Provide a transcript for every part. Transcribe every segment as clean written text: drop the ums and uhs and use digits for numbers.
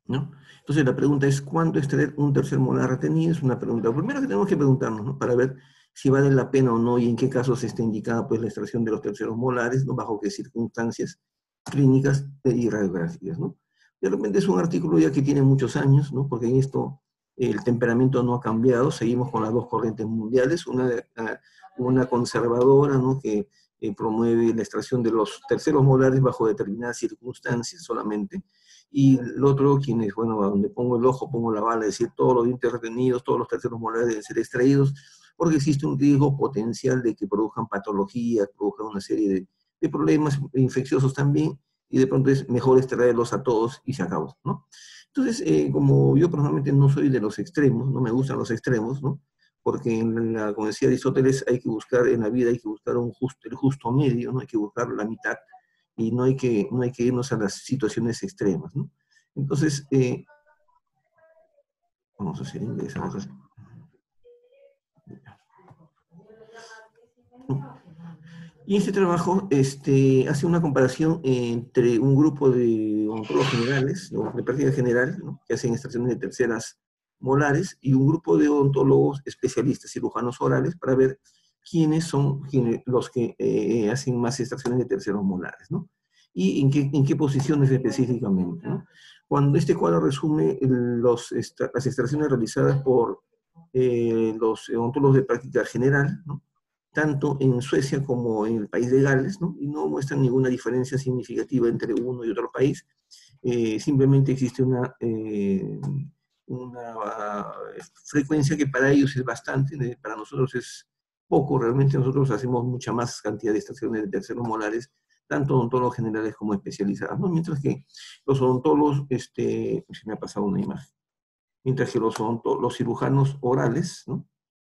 ¿no? Entonces la pregunta es, ¿cuándo extraer un tercer molar retenido? Es una pregunta. Lo primero que tenemos que preguntarnos, ¿no? Para ver si vale la pena o no y en qué casos está indicada pues, la extracción de los terceros molares, ¿no? Bajo qué circunstancias clínicas y radiográficas, ¿no? De repente es un artículo ya que tiene muchos años, ¿no? Porque en esto el temperamento no ha cambiado, seguimos con las dos corrientes mundiales, una conservadora, ¿no? Que promueve la extracción de los terceros molares bajo determinadas circunstancias solamente, y el otro, quienes, bueno, a donde pongo el ojo, pongo la bala, es decir, todos los dientes retenidos, todos los terceros molares deben ser extraídos, porque existe un riesgo potencial de que produzcan patologías, produzcan una serie de problemas infecciosos también, y de pronto es mejor extraerlos a todos y se acabó, ¿no? Entonces, como yo personalmente no soy de los extremos, no me gustan los extremos, ¿no? Porque como decía Aristóteles, hay que buscar en la vida, hay que buscar el justo medio, ¿no? Hay que buscar la mitad, y no hay que irnos a las situaciones extremas, ¿no? Entonces, vamos a hacer inglés ahora. Y este trabajo hace una comparación entre un grupo de odontólogos generales, ¿no? De práctica general, ¿no? Que hacen extracciones de terceras molares, y un grupo de odontólogos especialistas, cirujanos orales, para ver quiénes son los que hacen más extracciones de terceros molares, ¿no? Y en qué posiciones específicamente, ¿no? Cuando este cuadro resume las extracciones realizadas por los odontólogos de práctica general, ¿no? Tanto en Suecia como en el país de Gales, ¿no? Y no muestran ninguna diferencia significativa entre uno y otro país. Simplemente existe una frecuencia que para ellos es bastante, para nosotros es poco. Realmente nosotros hacemos mucha más cantidad de extracciones de terceros molares, tanto odontólogos generales como especializados, ¿no? Mientras que los odontólogos, se me ha pasado una imagen, mientras que los cirujanos orales, ¿no?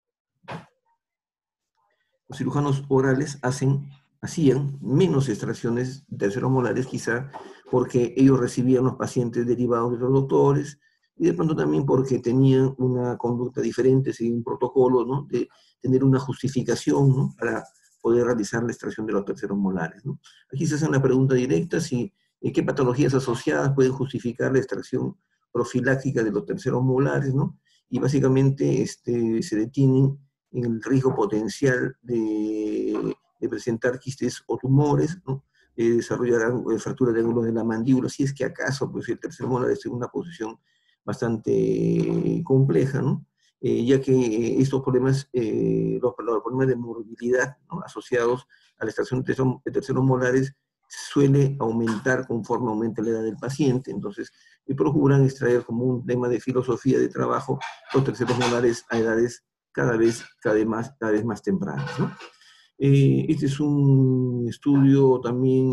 Los cirujanos orales hacían menos extracciones terceromolares, quizá porque ellos recibían los pacientes derivados de los doctores, y de pronto también porque tenían una conducta diferente, seguían un protocolo, ¿no? De tener una justificación, ¿no? Para poder realizar la extracción de los terceros molares, ¿no? Aquí se hace la pregunta directa, si qué patologías asociadas pueden justificar la extracción profiláctica de los terceros molares, ¿no? Y básicamente se detienen en el riesgo potencial de presentar quistes o tumores, ¿no? Desarrollar fractura de ángulos de la mandíbula, si es que acaso, pues el tercer molar está en una posición bastante compleja, ¿no? Ya que estos problemas, los problemas de morbilidad, ¿no? Asociados a la extracción de terceros molares suele aumentar conforme aumenta la edad del paciente. Entonces, procuran extraer como un tema de filosofía de trabajo los terceros molares a edades cada vez más tempranas, ¿no? Este es un estudio también,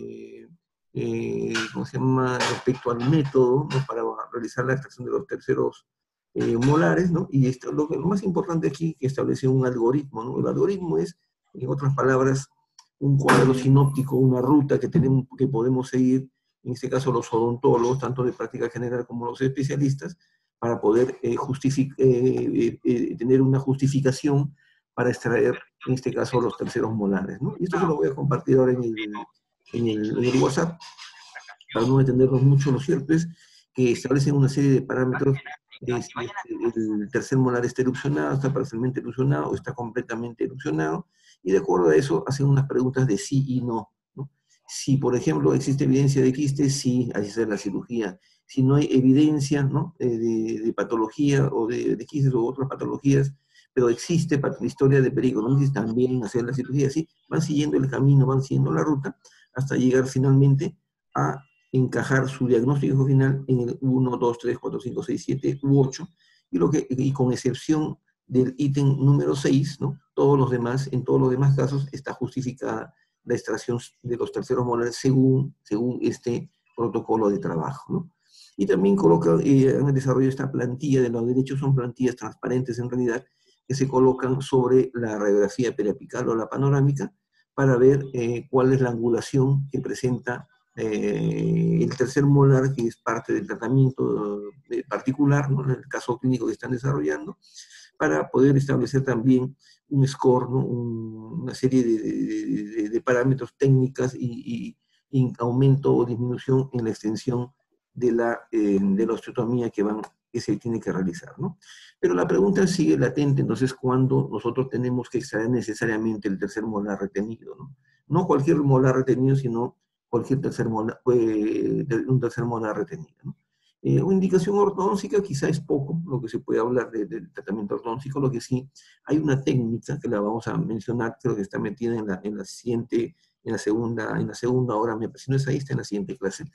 ¿cómo se llama?, respecto al método, ¿no? Para realizar la extracción de los terceros molares, ¿no? Y lo más importante aquí, que establece un algoritmo, ¿no? El algoritmo es, en otras palabras, un cuadro sinóptico, una ruta que podemos seguir, en este caso los odontólogos, tanto de práctica general como los especialistas, para poder tener una justificación para extraer, en este caso, los terceros molares, ¿no? Y esto se lo voy a compartir ahora en el WhatsApp, para no entendernos mucho. Lo cierto es que establecen una serie de parámetros. El tercer molar está erupcionado, está parcialmente erupcionado, o está completamente erupcionado, y de acuerdo a eso hacen unas preguntas de sí y no, ¿no? Si, por ejemplo, existe evidencia de quiste, sí, hay que hacer la cirugía. Si no hay evidencia, ¿no? de patología o de quistes o otras patologías, pero existe historia de pericardiosis, también hacer la cirugía. Así van siguiendo el camino, van siguiendo la ruta, hasta llegar finalmente a encajar su diagnóstico final en el 1, 2, 3, 4, 5, 6, 7 u 8, y con excepción del ítem número 6, ¿no? En todos los demás casos está justificada la extracción de los terceros molares según este protocolo de trabajo, ¿no? Y también han desarrollado esta plantilla de los derechos, son plantillas transparentes en realidad, que se colocan sobre la radiografía periapical o la panorámica, para ver cuál es la angulación que presenta el tercer molar, que es parte del tratamiento particular, ¿no? En el caso clínico que están desarrollando, para poder establecer también un score, ¿no? Una serie de parámetros técnicas y aumento o disminución en la extensión de la osteotomía que se tiene que realizar, ¿no? Pero la pregunta sigue latente, entonces, ¿cuándo nosotros tenemos que extraer necesariamente el tercer molar retenido, ¿no? No cualquier molar retenido, sino cualquier un tercer molar retenido, ¿no? Una indicación ortodóntica quizá es poco lo que se puede hablar del tratamiento ortodóntico, lo que sí, hay una técnica que la vamos a mencionar, creo que está metida en la siguiente, en la segunda hora, si no es ahí, está en la siguiente clase,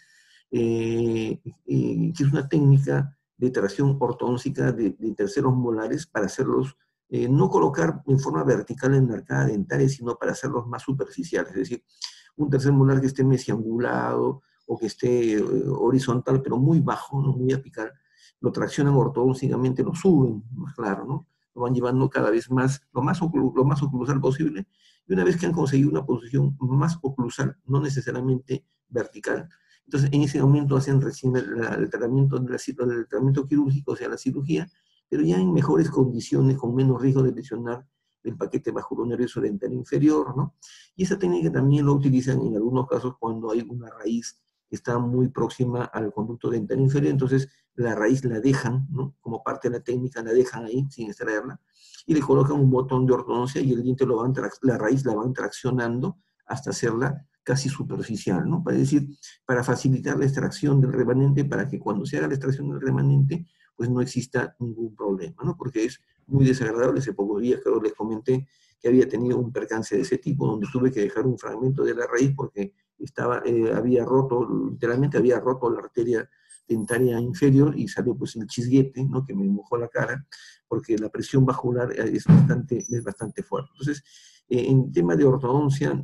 que es una técnica de tracción ortodóntica de terceros molares para hacerlos, no colocar en forma vertical en la arcada dentaria, sino para hacerlos más superficiales, es decir, un tercer molar que esté mesiangulado o que esté horizontal, pero muy bajo, ¿no? Muy apical, lo traccionan ortodónticamente, lo suben, más claro, ¿no? Lo van llevando cada vez más, lo más oclusal posible, y una vez que han conseguido una posición más oclusal, no necesariamente vertical, entonces en ese momento hacen recién el tratamiento, el tratamiento quirúrgico, o sea, la cirugía, pero ya en mejores condiciones, con menos riesgo de lesionar el paquete bajulonervioso dentario inferior, ¿no? Y esa técnica también lo utilizan en algunos casos cuando hay una raíz que está muy próxima al conducto dentario inferior, entonces la raíz la dejan, ¿no? Como parte de la técnica la dejan ahí sin extraerla, y le colocan un botón de ortodoncia y el diente la raíz la van traccionando hasta hacerla casi superficial, ¿no? Para decir, para facilitar la extracción del remanente, para que cuando se haga la extracción del remanente, pues no exista ningún problema, ¿no? Porque es muy desagradable. Hace pocos días, creo, les comenté que había tenido un percance de ese tipo, donde tuve que dejar un fragmento de la raíz porque había roto, literalmente había roto la arteria dentaria inferior y salió pues el chisguete, ¿no? Que me mojó la cara, porque la presión bajular es bastante fuerte. Entonces, en tema de ortodoncia,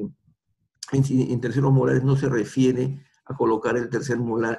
en terceros molares no se refiere a colocar el tercer molar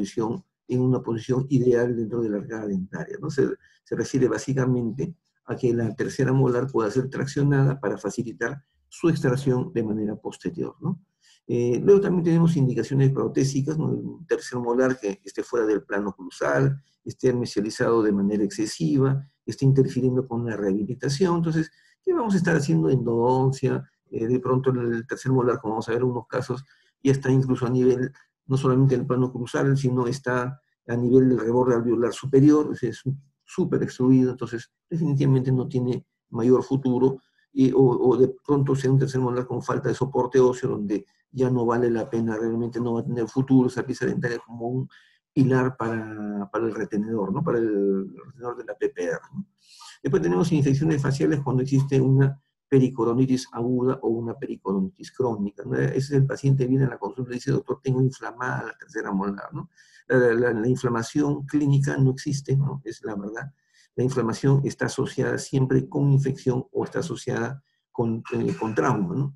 en una posición ideal dentro de la arcada dentaria, ¿no? Se refiere básicamente a que la tercera molar pueda ser traccionada para facilitar su extracción de manera posterior, ¿no? Luego también tenemos indicaciones protésicas, ¿no? Un tercer molar que esté fuera del plano oclusal, esté mesializado de manera excesiva, esté interfiriendo con la rehabilitación. Entonces, ¿qué vamos a estar haciendo? Endodoncia, de pronto el tercer molar, como vamos a ver en unos casos, ya está incluso a nivel, no solamente del plano cruzal, sino está a nivel del reborde alveolar superior, es súper extruido, entonces definitivamente no tiene mayor futuro, o de pronto sea un tercer molar con falta de soporte óseo, donde ya no vale la pena, realmente no va a tener futuro esa pieza dentaria como un pilar para el retenedor, ¿no? Para el retenedor de la PPR, ¿no? Después tenemos infecciones faciales cuando existe una pericoronitis aguda o una pericoronitis crónica, ¿no? Ese es el paciente, viene a la consulta y dice, doctor, tengo inflamada la tercera molar, ¿no? La inflamación clínica no existe, ¿no? Es la verdad. La inflamación está asociada siempre con infección o está asociada con trauma, ¿no?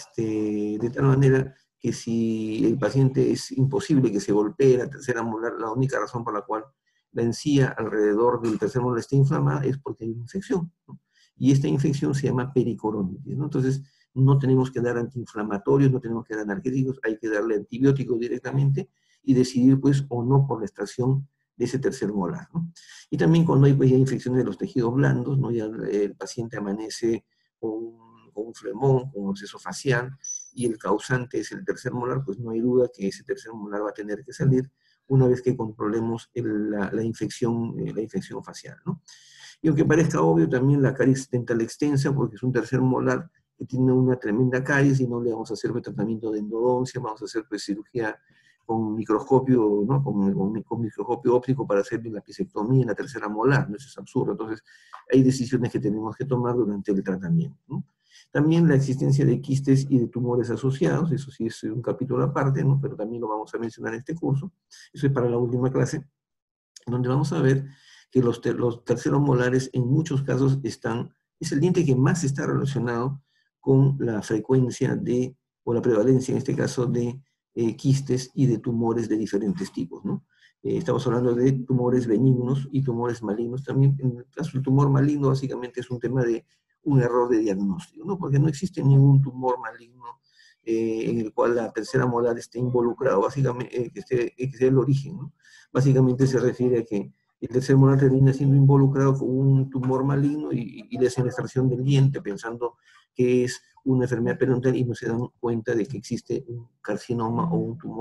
De tal manera que si el paciente es imposible que se golpee la tercera molar, la única razón por la cual la encía alrededor del tercer molar está inflamada es porque hay una infección, ¿no? Y esta infección se llama pericoronitis, ¿no? Entonces, no tenemos que dar antiinflamatorios, no tenemos que dar analgésicos, hay que darle antibióticos directamente y decidir, pues, o no por la extracción de ese tercer molar, ¿no? Y también cuando hay, pues, ya infecciones de los tejidos blandos, ¿no? Ya el paciente amanece con un flemón, con un absceso facial, y el causante es el tercer molar, pues no hay duda que ese tercer molar va a tener que salir una vez que controlemos la infección facial, ¿no? Y aunque parezca obvio, también la caries dental extensa, porque es un tercer molar que tiene una tremenda caries y no le vamos a hacer tratamiento de endodoncia, vamos a hacer pues, cirugía con microscopio, ¿no? Con microscopio óptico para hacer la pisectomía en la tercera molar, ¿no? Eso es absurdo. Entonces, hay decisiones que tenemos que tomar durante el tratamiento, ¿no? También la existencia de quistes y de tumores asociados, eso sí es un capítulo aparte, ¿no? Pero también lo vamos a mencionar en este curso. Eso es para la última clase, donde vamos a ver que los terceros molares en muchos casos es el diente que más está relacionado con la frecuencia o la prevalencia en este caso de quistes y de tumores de diferentes tipos, ¿no? Estamos hablando de tumores benignos y tumores malignos. También en el caso del tumor maligno básicamente es un tema de un error de diagnóstico, ¿no? Porque no existe ningún tumor maligno en el cual la tercera molar esté involucrado, básicamente, que sea el origen, ¿no? Básicamente se refiere a que el tercer molar termina siendo involucrado con un tumor maligno y le hacen extracción del diente pensando que es una enfermedad periodontal y no se dan cuenta de que existe un carcinoma o un tumor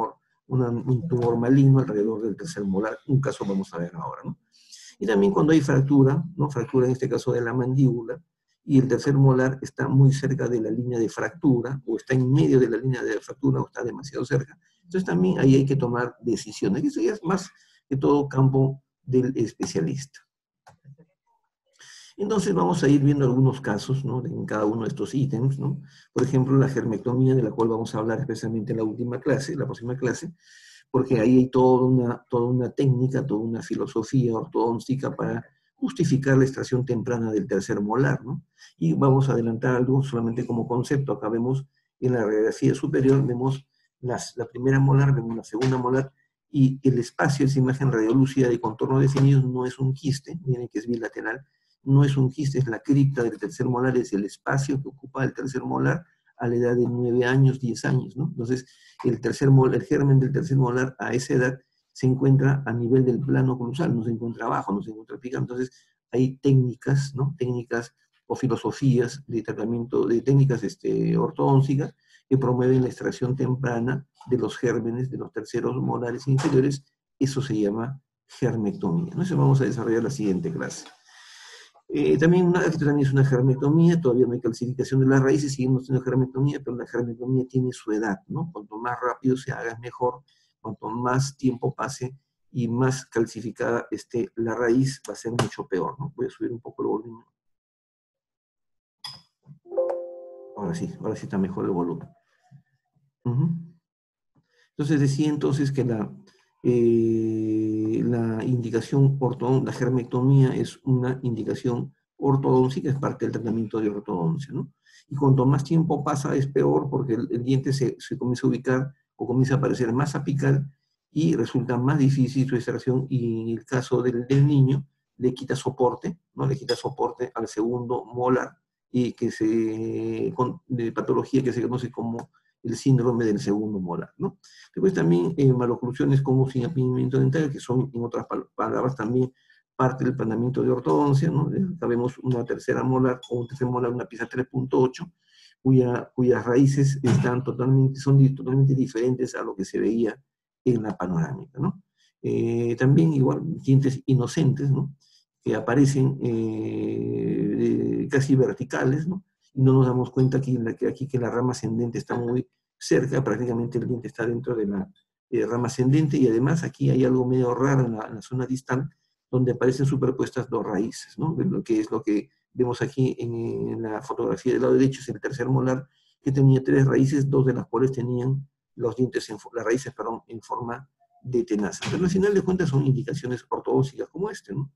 un tumor maligno alrededor del tercer molar, un caso vamos a ver ahora, ¿no? Y también cuando hay fractura, ¿no? Fractura en este caso de la mandíbula, y el tercer molar está muy cerca de la línea de fractura, o está en medio de la línea de fractura, o está demasiado cerca. Entonces también ahí hay que tomar decisiones. Eso ya es más que todo campo del especialista. Entonces vamos a ir viendo algunos casos, ¿no? En cada uno de estos ítems, ¿no? Por ejemplo, la germectomía, de la cual vamos a hablar especialmente en la última clase, la próxima clase, porque ahí hay toda una técnica, toda una filosofía ortodóntica para justificar la extracción temprana del tercer molar, ¿no? Y vamos a adelantar algo solamente como concepto. Acá vemos en la radiografía superior, vemos la primera molar, vemos la segunda molar, y el espacio, esa imagen radiolúcida de contorno definido, no es un quiste, miren que es bilateral, no es un quiste, es la cripta del tercer molar, es el espacio que ocupa el tercer molar a la edad de 9 años, 10 años, ¿no? Entonces, el germen del tercer molar a esa edad se encuentra a nivel del plano cruzal, no se encuentra abajo, no se encuentra picado. Entonces, hay técnicas, ¿no? Técnicas o filosofías de tratamiento, de técnicas ortodoncicas que promueven la extracción temprana de los gérmenes de los terceros molares inferiores. Eso se llama germectomía, ¿no? Eso vamos a desarrollar en la siguiente clase. Esto también es una germectomía, todavía no hay calcificación de las raíces, seguimos haciendo germectomía, pero la germectomía tiene su edad, ¿no? Cuanto más rápido se haga es mejor, cuanto más tiempo pase y más calcificada esté la raíz, va a ser mucho peor, ¿no? Voy a subir un poco el volumen. Ahora sí está mejor el volumen. Entonces decía entonces que la indicación la germectomía es una indicación ortodóntica, es parte del tratamiento de ortodoncia, ¿no? Y cuanto más tiempo pasa es peor porque el diente se comienza a ubicar o comienza a parecer más apical y resulta más difícil su extracción, y en el caso del niño le quita soporte, ¿no? Le quita soporte al segundo molar, y de patología que se conoce como el síndrome del segundo molar, ¿no? Después también maloclusiones como sin apinamiento dental, que son, en otras palabras, también parte del tratamiento de ortodoncia, ¿no? Acá vemos una tercera molar o un tercer molar, una pieza 3.8, cuyas raíces son totalmente diferentes a lo que se veía en la panorámica, ¿no? También igual dientes inocentes, ¿no? Que aparecen casi verticales, ¿no? Y no nos damos cuenta que la rama ascendente está muy cerca, prácticamente el diente está dentro de la rama ascendente, y además aquí hay algo medio raro en la zona distal, donde aparecen superpuestas dos raíces, ¿no? Lo que vemos aquí en la fotografía del lado derecho es el tercer molar, que tenía 3 raíces, 2 de las cuales tenían las raíces, en forma de tenaza. Pero al final de cuentas son indicaciones ortodóncicas como ¿no?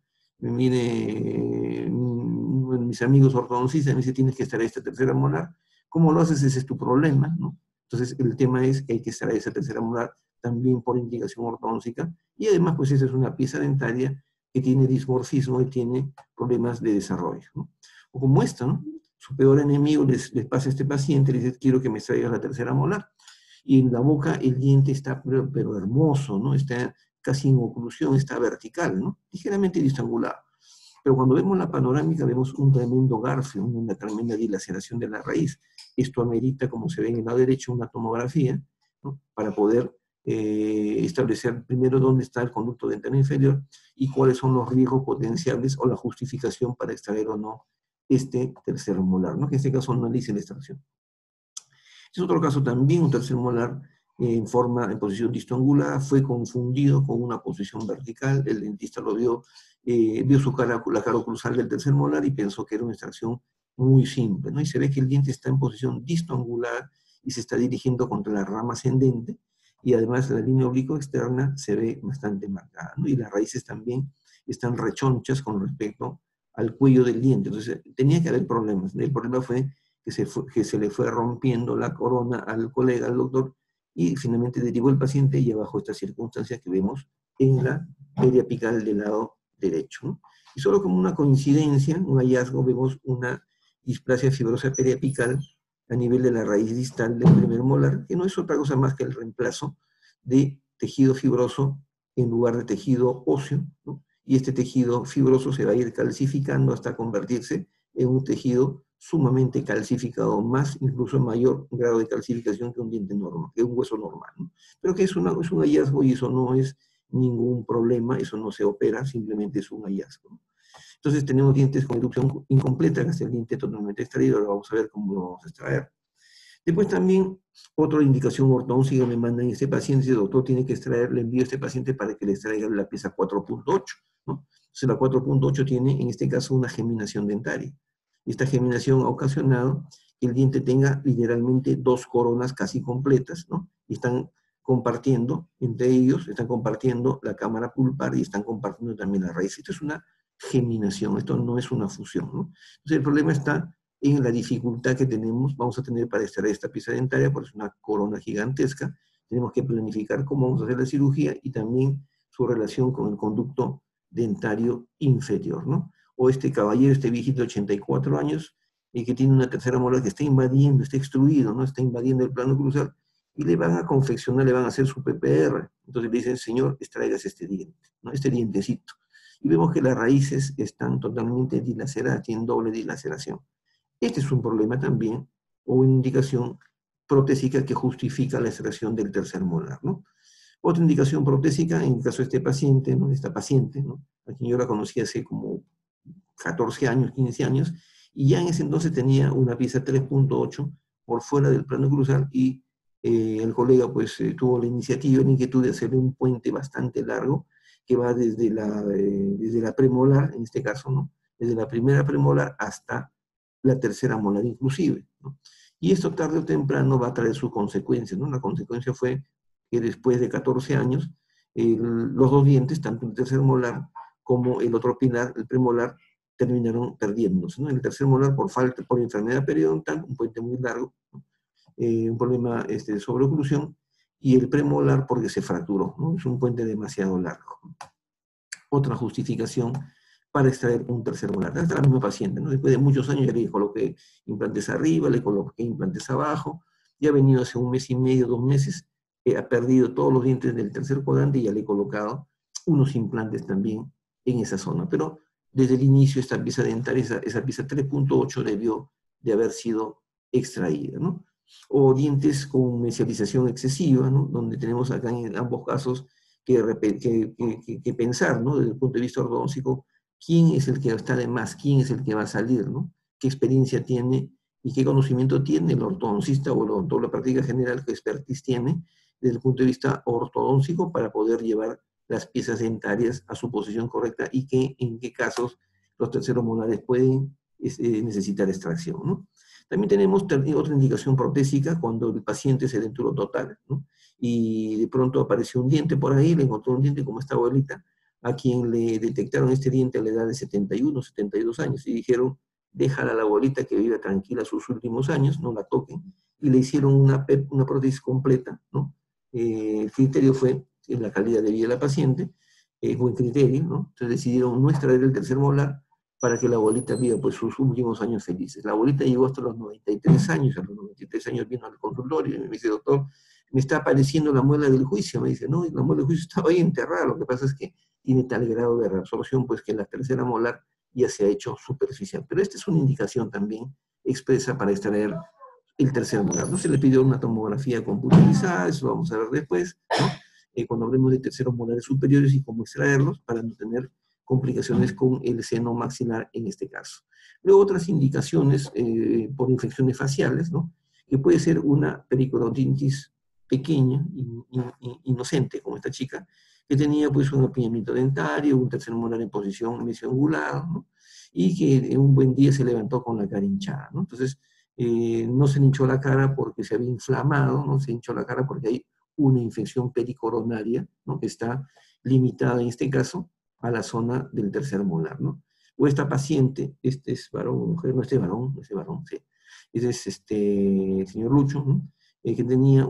Mis amigos ortodoncistas me dicen, tienes que extraer esta tercera molar. ¿Cómo lo haces? Ese es tu problema, ¿no? Entonces, el tema es que hay que extraer esa tercera molar también por indicación ortodóncica, y además, pues esa es una pieza dentaria que tiene dismorfismo y tiene problemas de desarrollo, ¿no? O como esto, ¿no? Su peor enemigo les pasa a este paciente, le dice, quiero que me extraigas la tercera molar. Y en la boca el diente está pero hermoso, ¿no? Está casi en oclusión, está vertical, ¿no? Ligeramente distangulado. Pero cuando vemos la panorámica vemos un tremendo garfio, una tremenda dilaceración de la raíz. Esto amerita, como se ve en el lado derecho, una tomografía, ¿no? Para poder establecer primero dónde está el conducto dental inferior y cuáles son los riesgos potenciales o la justificación para extraer o no este tercer molar, ¿no? Que en este caso no le hice la extracción. Este es otro caso también, un tercer molar en posición distroangulada, fue confundido con una posición vertical, el dentista lo vio la cara oclusal del tercer molar y pensó que era una extracción muy simple, ¿no? Y se ve que el diente está en posición distroangulada y se está dirigiendo contra la rama ascendente, y además la línea oblicua externa se ve bastante marcada, ¿no? Y las raíces también están rechonchas con respecto al cuello del diente. Entonces tenía que haber problemas. El problema fue que se le fue rompiendo la corona al colega, al doctor, y finalmente derivó el paciente y bajo estas circunstancias que vemos en la periapical del lado derecho, ¿no? Y solo como una coincidencia, un hallazgo, vemos una displasia fibrosa periapical a nivel de la raíz distal del primer molar, que no es otra cosa más que el reemplazo de tejido fibroso en lugar de tejido óseo, ¿no? Y este tejido fibroso se va a ir calcificando hasta convertirse en un tejido sumamente calcificado, más incluso mayor grado de calcificación que un diente normal, que un hueso normal, ¿no? Pero que es un hallazgo y eso no es ningún problema, eso no se opera, simplemente es un hallazgo, ¿no? Entonces tenemos dientes con erupción incompleta, que es el diente totalmente extraído, ahora vamos a ver cómo lo vamos a extraer. Después también, otra indicación ortodóntica me mandan este paciente, el doctor tiene que extraer, le envío a este paciente para que le extraiga la pieza 4.8, ¿no? Entonces la 4.8 tiene, en este caso, una geminación dentaria. Esta geminación ha ocasionado que el diente tenga literalmente dos coronas casi completas, ¿no? Y están compartiendo, entre ellos, están compartiendo la cámara pulpar y están compartiendo también la raíz. Esto es una geminación, esto no es una fusión, ¿no? Entonces el problema está en la dificultad que vamos a tener para extraer esta pieza dentaria, porque es una corona gigantesca. Tenemos que planificar cómo vamos a hacer la cirugía y también su relación con el conducto dentario inferior, ¿no? O este caballero, este viejito de 84 años, que tiene una tercera molar que está invadiendo, está extruido, ¿no? Está invadiendo el plano cruzal, y le van a confeccionar, le van a hacer su PPR. Entonces le dicen, señor, extraigas este diente, ¿no? Este dientecito. Y vemos que las raíces están totalmente dilaceradas, tienen doble dilaceración. Este es un problema también, o una indicación protésica que justifica la extracción del tercer molar, ¿no? Otra indicación protésica, en el caso de este paciente, ¿no? Esta paciente, ¿no? A quien yo la conocí hace como 14 años, 15 años, y ya en ese entonces tenía una pieza 3.8 por fuera del plano cruzal y el colega pues tuvo la iniciativa, la inquietud de hacerle un puente bastante largo que va desde la premolar, en este caso, ¿no? Desde la primera premolar hasta la tercera molar inclusive, ¿no? Y esto tarde o temprano va a traer sus consecuencias, ¿no? La consecuencia fue que después de 14 años, los dos dientes, tanto el tercer molar como el otro pilar, el premolar, terminaron perdiéndose, ¿no? El tercer molar por falta, por enfermedad periodontal, un puente muy largo, ¿no? Un problema de sobreoclusión, y el premolar porque se fracturó, ¿no? Es un puente demasiado largo. Otra justificación para extraer un tercer molar. Hasta la misma paciente, ¿no? Después de muchos años ya le coloqué implantes arriba, le coloqué implantes abajo, ya ha venido hace un mes y medio, 2 meses, ha perdido todos los dientes del tercer cuadrante y ya le he colocado unos implantes también en esa zona. Pero desde el inicio esta pieza dentaria, esa pieza 3.8 debió de haber sido extraída, ¿no? O dientes con mesialización excesiva, ¿no? Donde tenemos acá en ambos casos que pensar, ¿no? Desde el punto de vista ortodóntico, quién es el que está de más, quién es el que va a salir, ¿no? ¿Qué experiencia tiene y qué conocimiento tiene el ortodoncista o el odontólogo de la práctica general, qué expertise tiene desde el punto de vista ortodóntico para poder llevar las piezas dentarias a su posición correcta y en qué casos los terceros molares pueden necesitar extracción, ¿no? También tenemos otra indicación protésica cuando el paciente se denturó total, ¿no? Y de pronto apareció un diente por ahí, le encontró un diente como esta abuelita, a quien le detectaron este diente a la edad de 71, 72 años, y dijeron, déjala a la abuelita que viva tranquila sus últimos años, no la toquen, y le hicieron una prótesis completa, ¿no? El criterio fue en la calidad de vida de la paciente, buen criterio, ¿no? Entonces decidieron no extraer el tercer molar para que la abuelita viva pues, sus últimos años felices. La abuelita llegó hasta los 93 años, a los 93 años vino al consultorio y me dice, doctor, me está apareciendo la muela del juicio. Me dice, no, la muela del juicio estaba ahí enterrada, lo que pasa es que tiene tal grado de reabsorción, pues que la tercera molar ya se ha hecho superficial. Pero esta es una indicación también expresa para extraer el tercer molar. No se le pidió una tomografía computerizada, eso lo vamos a ver después, ¿no? Cuando hablemos de terceros molares superiores y cómo extraerlos para no tener complicaciones con el seno maxilar en este caso. Luego otras indicaciones por infecciones faciales, ¿no? Que puede ser una periodontitis pequeña, inocente, como esta chica, que tenía pues un apiñamiento dentario, un tercer molar en posición mesioangulada, ¿no? Y que en un buen día se levantó con la cara hinchada, ¿no? Entonces, no se le hinchó la cara porque se había inflamado, no se hinchó la cara porque hay una infección pericoronaria, ¿no? Que está limitada en este caso a la zona del tercer molar, ¿no? O esta paciente, este es varón, mujer, no este varón, sí. Ese es señor Lucho, ¿no? Que tenía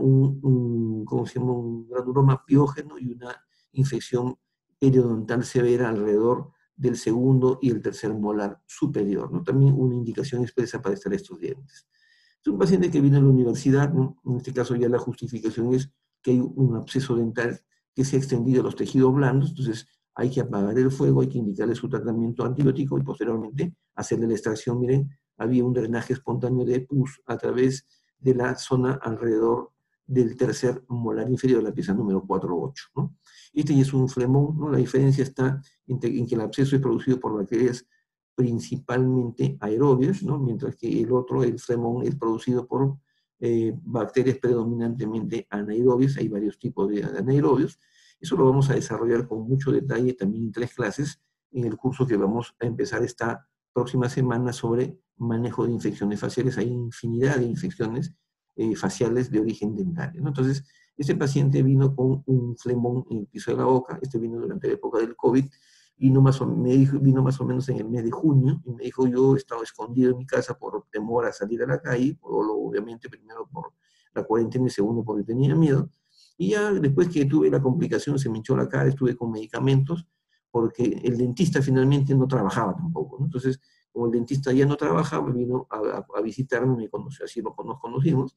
¿cómo se llama? Un granuloma piógeno y una infección periodontal severa alrededor del segundo y el tercer molar superior, ¿no? También una indicación expresa para extraer estos dientes. Es un paciente que viene a la universidad, ¿no? En este caso ya la justificación es que hay un absceso dental que se ha extendido a los tejidos blandos, entonces hay que apagar el fuego, hay que indicarle su tratamiento antibiótico y posteriormente hacerle la extracción, miren, había un drenaje espontáneo de pus a través de la zona alrededor del tercer molar inferior, la pieza número 4-8, ¿no? Este ya es un flemón, ¿no? La diferencia está en que el absceso es producido por bacterias principalmente aerobias, ¿no? Mientras que el otro, el flemón, es producido por bacterias predominantemente anaerobias. Hay varios tipos de anaerobios. Eso lo vamos a desarrollar con mucho detalle también en 3 clases en el curso que vamos a empezar esta próxima semana sobre manejo de infecciones faciales. Hay infinidad de infecciones faciales de origen dentario, ¿no? Entonces, este paciente vino con un flemón en el piso de la boca. Este vino durante la época del COVID, vino más o menos en el mes de junio, y me dijo: yo he estado escondido en mi casa por temor a salir a la calle, obviamente primero por la cuarentena y segundo porque tenía miedo, y ya después que tuve la complicación se me hinchó la cara, estuve con medicamentos, porque el dentista finalmente no trabajaba tampoco, ¿no? Entonces, como el dentista ya no trabajaba, vino a visitarme, me conoció, así nos conocimos,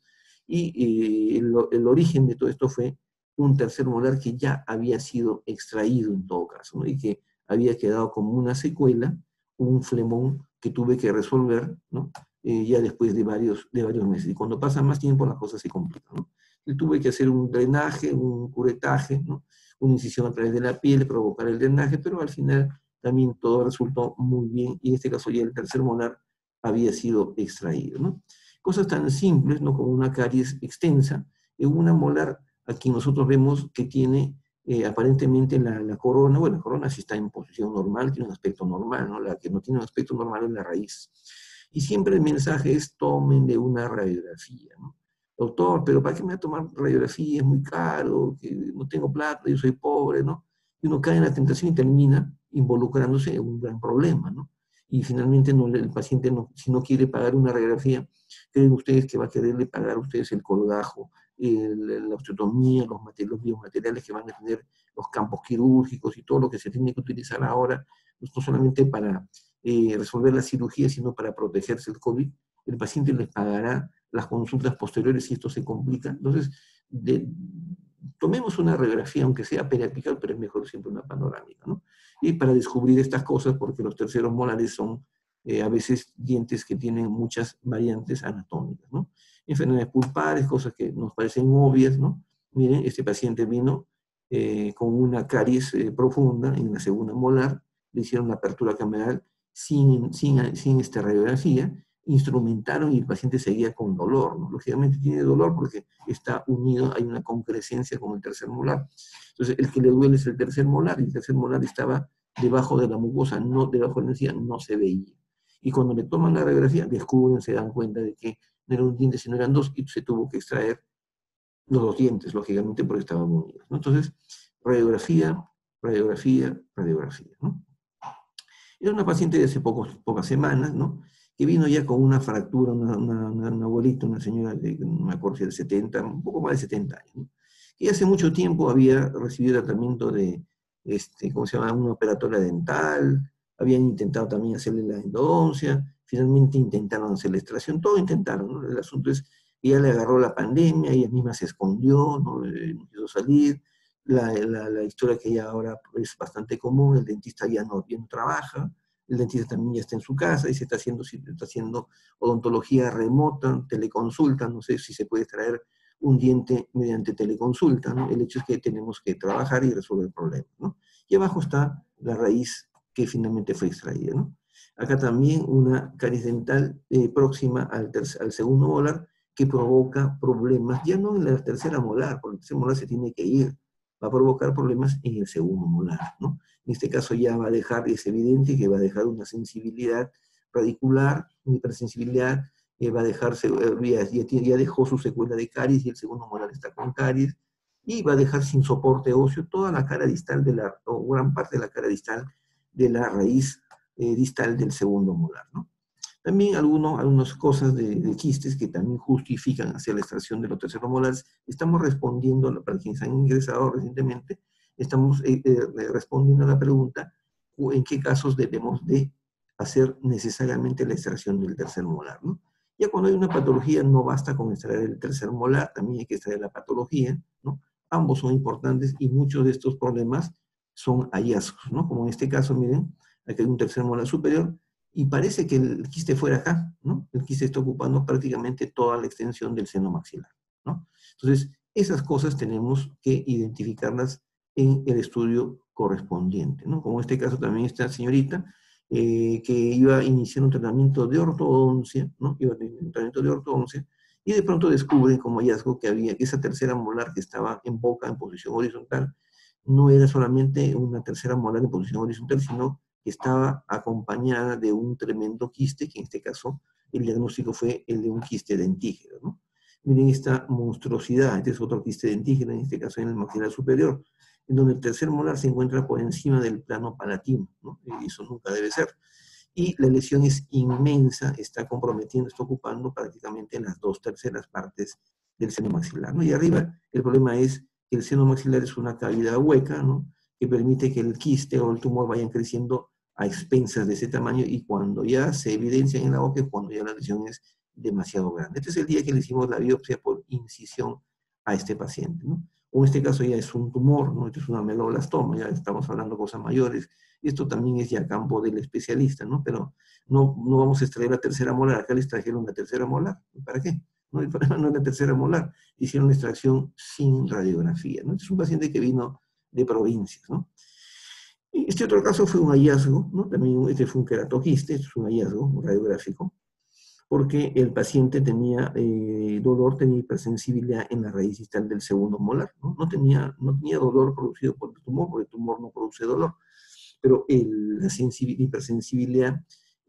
y el origen de todo esto fue un tercer molar que ya había sido extraído en todo caso, ¿no? Y que había quedado como una secuela, un flemón que tuve que resolver, ¿no? Ya después de varios meses. Y cuando pasa más tiempo las cosas se complican, ¿no? Y tuve que hacer un drenaje, un curetaje, ¿no? Una incisión a través de la piel, provocar el drenaje, pero al final también todo resultó muy bien, y en este caso ya el tercer molar había sido extraído, ¿no? Cosas tan simples, ¿no? Como una caries extensa, en una molar aquí nosotros vemos que tiene aparentemente la corona, bueno, la corona sí está en posición normal, tiene un aspecto normal, ¿no? La que no tiene un aspecto normal es la raíz. Y siempre el mensaje es: tomen de una radiografía, ¿no? Doctor, pero ¿para qué me voy a tomar radiografía? Es muy caro, que no tengo plata, yo soy pobre, ¿no? Y uno cae en la tentación y termina involucrándose en un gran problema, ¿no? Y finalmente el paciente, si no quiere pagar una radiografía, ¿creen ustedes que va a quererle pagar a ustedes el colgajo, la osteotomía, los biomateriales que van a tener, los campos quirúrgicos y todo lo que se tiene que utilizar ahora, pues no solamente para resolver la cirugía, sino para protegerse del COVID? El paciente les pagará las consultas posteriores si esto se complica. Entonces, tomemos una radiografía, aunque sea periapical, pero es mejor siempre una panorámica, ¿no? Y para descubrir estas cosas, porque los terceros molares son a veces dientes que tienen muchas variantes anatómicas, ¿no? Enfermedades pulpares, cosas que nos parecen obvias, ¿no? Miren, este paciente vino con una caries profunda en la segunda molar, le hicieron la apertura cameral sin esta radiografía, instrumentaron y el paciente seguía con dolor, ¿no? Lógicamente tiene dolor porque está unido, hay una concrescencia con el tercer molar. Entonces, el que le duele es el tercer molar, y el tercer molar estaba debajo de la mucosa, no debajo de la encía, no se veía. Y cuando le toman la radiografía, descubren, se dan cuenta de que no era un diente, sino eran dos, y se tuvo que extraer los 2 dientes, lógicamente, porque estaban unidos, ¿no? Entonces, radiografía, radiografía, radiografía, ¿no? Era una paciente de hace pocas semanas, ¿no? Que vino ya con una fractura, una abuelita, una señora de, no me acuerdo si de 70, un poco más de 70 años, ¿no? Que hace mucho tiempo había recibido tratamiento de, ¿cómo se llama?, una operatoria dental, habían intentado también hacerle la endodoncia, finalmente intentaron hacer la extracción, todo intentaron, ¿no? El asunto es que ella le agarró la pandemia, ella misma se escondió, ¿no? No quiso salir. La historia que ya ahora es bastante común: el dentista ya no trabaja, el dentista también ya está en su casa y se está haciendo odontología remota, teleconsulta, no sé si se puede extraer un diente mediante teleconsulta, ¿no? El hecho es que tenemos que trabajar y resolver problemas, ¿no? Y abajo está la raíz que finalmente fue extraída, ¿no? Acá también una caries dental próxima al segundo molar, que provoca problemas, ya no en la tercera molar, porque el tercer molar se tiene que ir, va a provocar problemas en el segundo molar, ¿no? En este caso ya va a dejar, es evidente que va a dejar una sensibilidad radicular, una hipersensibilidad, va a dejarse, ya dejó su secuela de caries, y el segundo molar está con caries, y va a dejar sin soporte óseo toda la cara distal o gran parte de la cara distal de la raíz distal del segundo molar, ¿no? También algunas cosas de quistes que también justifican hacia la extracción de los terceros molares. Estamos respondiendo, para quienes han ingresado recientemente, estamos respondiendo a la pregunta: ¿en qué casos debemos de hacer necesariamente la extracción del tercer molar, ¿no? Ya cuando hay una patología no basta con extraer el tercer molar, también hay que extraer la patología, ¿no? Ambos son importantes, y muchos de estos problemas son hallazgos, ¿no? Como en este caso, miren, aquí hay un tercer molar superior, y parece que el quiste fuera acá, ¿no? El quiste está ocupando prácticamente toda la extensión del seno maxilar, ¿no? Entonces, esas cosas tenemos que identificarlas en el estudio correspondiente, ¿no? Como en este caso también esta señorita, que iba a iniciar un tratamiento de ortodoncia, ¿no? Iba a tener un tratamiento de ortodoncia, y de pronto descubren como hallazgo que había que esa tercera molar que estaba en boca en posición horizontal, no era solamente una tercera molar en posición horizontal, sino que estaba acompañada de un tremendo quiste, que en este caso el diagnóstico fue el de un quiste dentígeno, ¿no? Miren esta monstruosidad, este es otro quiste dentígeno, en este caso en el maxilar superior, en donde el tercer molar se encuentra por encima del plano palatino, ¿no? Y eso nunca debe ser. Y la lesión es inmensa, está comprometiendo, está ocupando prácticamente las 2/3 partes del seno maxilar, ¿no? Y arriba el problema es que el seno maxilar es una cavidad hueca, ¿no? Que permite que el quiste o el tumor vayan creciendo a expensas de ese tamaño, y cuando ya se evidencia en la boca es cuando ya la lesión es demasiado grande. Este es el día que le hicimos la biopsia por incisión a este paciente, ¿no? O en este caso ya es un tumor, ¿no? Esto es una ameloblastoma, ya estamos hablando de cosas mayores. Esto también es ya campo del especialista, ¿no? Pero no vamos a extraer la tercera molar. Acá les trajeron la tercera molar. ¿Para qué? No, el problema no es la tercera molar. Hicieron la extracción sin radiografía, ¿no? Este es un paciente que vino de provincias, ¿no? Y este otro caso fue un hallazgo, ¿no? También este fue un queratoquiste, este es un hallazgo radiográfico, porque el paciente tenía dolor, tenía hipersensibilidad en la raíz distal del segundo molar, ¿no? No tenía dolor producido por el tumor, porque el tumor no produce dolor, pero la hipersensibilidad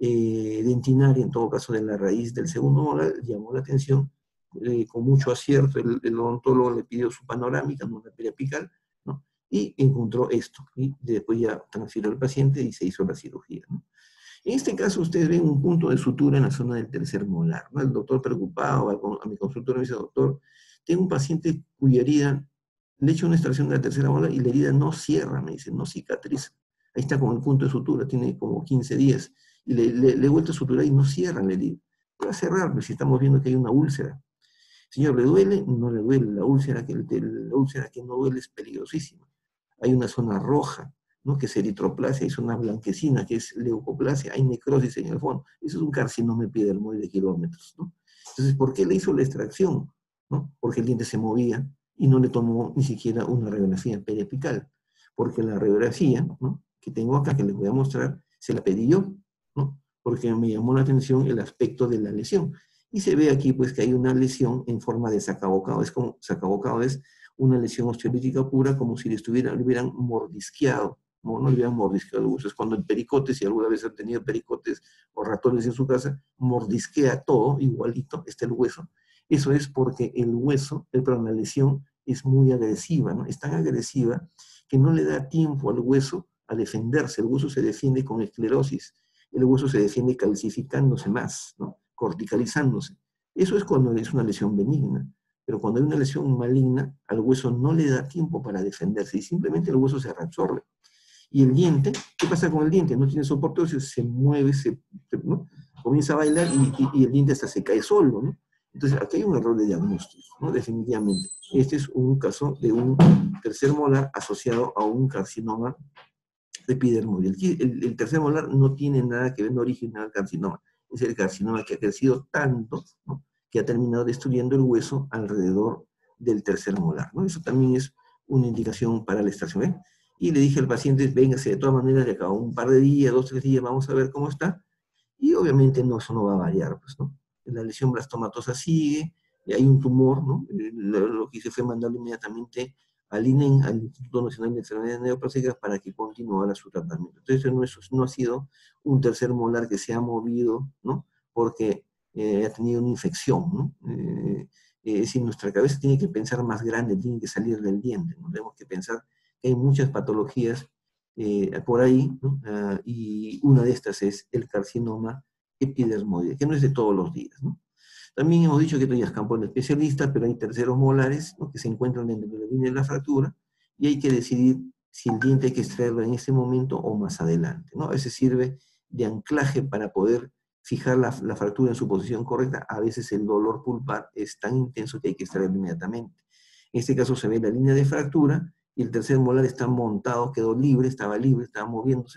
dentinaria, en todo caso de la raíz del segundo molar, llamó la atención. Con mucho acierto el odontólogo le pidió su panorámica, una periapical, ¿no? Y encontró esto, y después ya transfirió al paciente y se hizo la cirugía, ¿no? En este caso, ustedes ven un punto de sutura en la zona del tercer molar, ¿no? El doctor preocupado a mi consultorio me dice: doctor, tengo un paciente cuya herida, le he hecho una extracción de la tercera molar y la herida no cierra, me dice, no cicatriza. Ahí está con el punto de sutura, tiene como 15 días, y le he vuelto a suturar y no cierra la herida. Va a cerrar, pues si estamos viendo que hay una úlcera. Señor, ¿le duele? No le duele. La úlcera que no duele es peligrosísima. Hay una zona roja, ¿no? Que es eritroplasia, hay zona blanquecina, que es leucoplasia, hay necrosis en el fondo. Eso es un carcinoma epidermoide de kilómetros, ¿no? Entonces, ¿por qué le hizo la extracción? ¿No? Porque el diente se movía y no le tomó ni siquiera una radiografía periapical. Porque la radiografía, ¿no?, que tengo acá, que les voy a mostrar, se la pedí yo, ¿no? Porque me llamó la atención el aspecto de la lesión. Y se ve aquí pues que hay una lesión en forma de sacabocado. Es como, sacabocado es una lesión osteolítica pura, como si le hubieran mordisqueado, no le hubieran mordisqueado el hueso. Es cuando el pericote, si alguna vez han tenido pericotes o ratones en su casa, mordisquea todo igualito, está el hueso. Eso es porque el hueso, perdón, la lesión es muy agresiva, ¿no? Es tan agresiva que no le da tiempo al hueso a defenderse. El hueso se defiende con esclerosis, el hueso se defiende calcificándose más, ¿no?, corticalizándose. Eso es cuando es una lesión benigna. Pero cuando hay una lesión maligna, al hueso no le da tiempo para defenderse y simplemente el hueso se reabsorbe. Y el diente, ¿qué pasa con el diente? No tiene soporte óseo, se mueve, ¿no?, comienza a bailar y el diente hasta se cae solo, ¿no? Entonces, aquí hay un error de diagnóstico, ¿no? Definitivamente. Este es un caso de un tercer molar asociado a un carcinoma epidermoide. El tercer molar no tiene nada que ver, no origina el carcinoma. Es el carcinoma que ha crecido tanto, ¿no?, que ha terminado destruyendo el hueso alrededor del tercer molar, ¿no? Eso también es una indicación para la extracción, ¿eh? Y le dije al paciente: véngase de todas maneras de acá un par de días, 2, 3 días, vamos a ver cómo está. Y obviamente no, eso no va a variar, pues, ¿no? La lesión blastomatosa sigue, hay un tumor, ¿no? Lo que hice fue mandarlo inmediatamente al INEN, al Instituto Nacional de Enfermedades Neoplásicas, para que continuara su tratamiento. Entonces, no ha sido un tercer molar que se ha movido, ¿no?, porque ha tenido una infección, ¿no? Es decir, nuestra cabeza tiene que pensar más grande, tiene que salir del diente, ¿no? Tenemos que pensar que hay muchas patologías por ahí, ¿no? Y una de estas es el carcinoma epidermoide, que no es de todos los días, ¿no? También hemos dicho que esto ya es campo del especialista, pero hay terceros molares, ¿no?, que se encuentran dentro de la línea de la fractura, y hay que decidir si el diente hay que extraerlo en ese momento o más adelante, ¿no? A veces sirve de anclaje para poder fijar la fractura en su posición correcta. A veces el dolor pulpar es tan intenso que hay que extraerlo inmediatamente. En este caso se ve la línea de fractura y el tercer molar está montado, quedó libre, estaba moviéndose,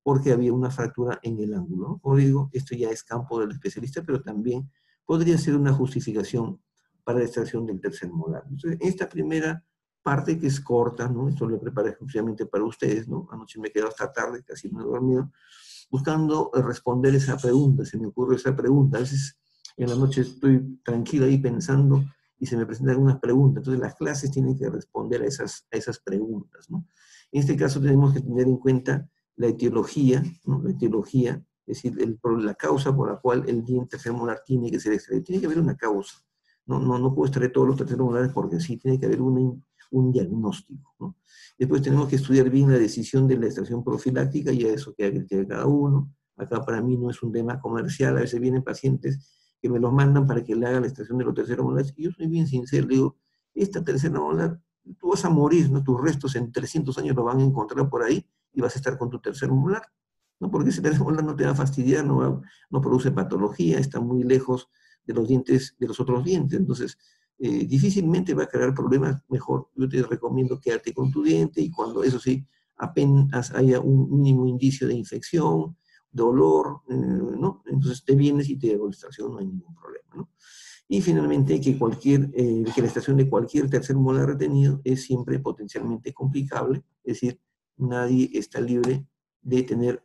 porque había una fractura en el ángulo, ¿no? Como digo, esto ya es campo del especialista, pero también podría ser una justificación para la extracción del tercer molar. Entonces, esta primera parte que es corta, ¿no? Esto lo preparé exclusivamente para ustedes, ¿no? Anoche me he quedado hasta tarde, casi no he dormido, buscando responder esa pregunta, se me ocurre esa pregunta. A veces en la noche estoy tranquilo ahí pensando y se me presentan algunas preguntas. Entonces las clases tienen que responder a esas preguntas, ¿no? En este caso tenemos que tener en cuenta la etiología, ¿no? La etiología, es decir, la causa por la cual el diente tercer molar tiene que ser extraído. Tiene que haber una causa. No puedo extraer todos los terceros molares porque sí, tiene que haber un diagnóstico, ¿no? Después tenemos que estudiar bien la decisión de la extracción profiláctica y a eso queda criterio de cada uno. Acá para mí no es un tema comercial, a veces vienen pacientes que me los mandan para que le haga la extracción de los terceros molares y yo soy bien sincero, le digo, esta tercera molar, tú vas a morir, ¿no? Tus restos en 300 años los van a encontrar por ahí y vas a estar con tu tercer molar, ¿no? Porque ese tercer molar no te va a fastidiar, no produce patología, está muy lejos de los dientes, de los otros dientes, entonces difícilmente va a crear problemas. Mejor yo te recomiendo quedarte con tu diente y cuando, eso sí, apenas haya un mínimo indicio de infección, dolor, ¿no? Entonces te vienes y te hago la extracción, no hay ningún problema, ¿no? Y finalmente que que la extracción de cualquier tercer molar retenido es siempre potencialmente complicable, es decir, nadie está libre de tener